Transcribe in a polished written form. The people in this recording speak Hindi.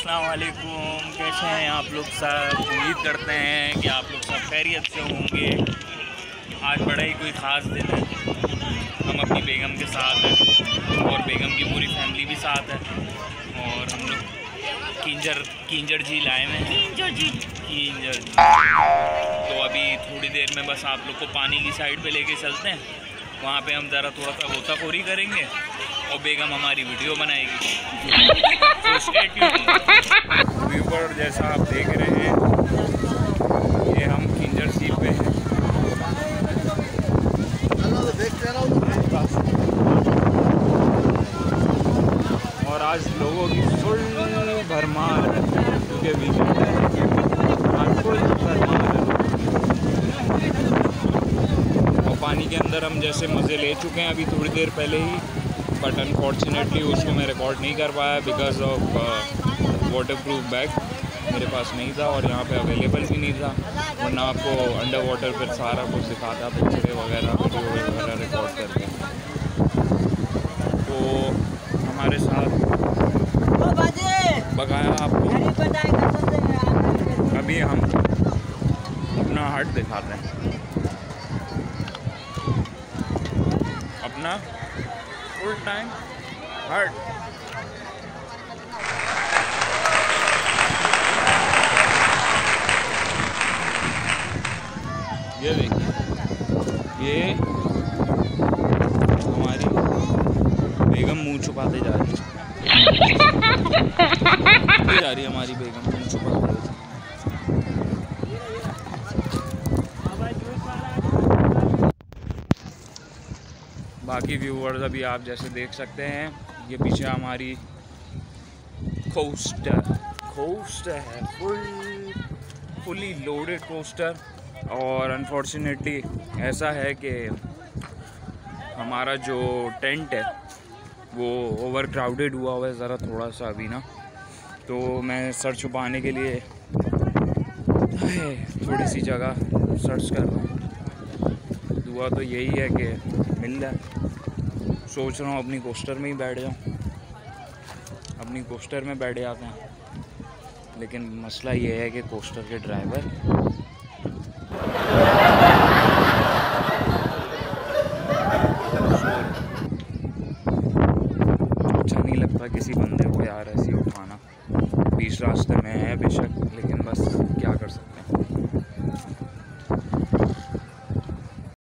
अस्सलाम वालेकुम, कैसे हैं आप लोग सब। उम्मीद करते हैं कि आप लोग सब खैरियत से होंगे। आज बड़ा ही कोई ख़ास दिन है। हम अपनी बेगम के साथ हैं और बेगम की पूरी फैमिली भी साथ है और हम लोग कींजर झील आए हुए हैं। कींजर झील। तो अभी थोड़ी देर में बस आप लोग को पानी की साइड पे लेके चलते हैं। वहाँ पे हम ज़रा थोड़ा सा गोताखोरी करेंगे और बेगम हमारी वीडियो बनाएगी। तो स्टे ट्यून्ड। व्यूवर जैसा आप देख रहे हैं, ये हम कींजर झील पे हैं। और आज लोगों की फुल भरमार है क्योंकि वीकेंड है। आज फुल भरमार है और पानी के अंदर हम जैसे मज़े ले चुके हैं अभी थोड़ी देर पहले ही, बट अनफॉर्चुनेटली उसको मैं रिकॉर्ड नहीं कर पाया बिकॉज ऑफ वाटरप्रूफ बैग मेरे पास नहीं था और यहाँ पे अवेलेबल भी नहीं था, वरना आपको अंडर वाटर फिर सारा कुछ दिखाता, पिक्चरें वगैरह वीडियो वगैरह रिकॉर्ड करके। तो हमारे साथ बगाया आपको अभी हम अपना हट दिखाते हैं, अपना फुल टाइम हट। ये देखिए, ये हमारी बेगम मुंह छुपाते जा रही है हमारी बेगम मुंह छुपाते जा। बाकी व्यूवर्स अभी आप जैसे देख सकते हैं, ये पीछे हमारी कोस्टर है, फुली लोडेड कोस्टर। और अनफॉर्चुनेटली ऐसा है कि हमारा जो टेंट है वो ओवर क्राउडेड हुआ है ज़रा थोड़ा सा अभी ना, तो मैं सर छुपाने के लिए थोड़ी सी जगह सर्च कर रहा हूँ। दुआ तो यही है कि मिल जाए। सोच रहा हूँ अपनी कोस्टर में ही बैठ जाऊँ, अपनी कोस्टर में बैठ जाते हैं, लेकिन मसला ये है कि कोस्टर के ड्राइवर अच्छा नहीं लगता किसी बंदे को यार ऐसे उठाना। बीच रास्ते में है बेशक, लेकिन बस क्या कर सकते हैं।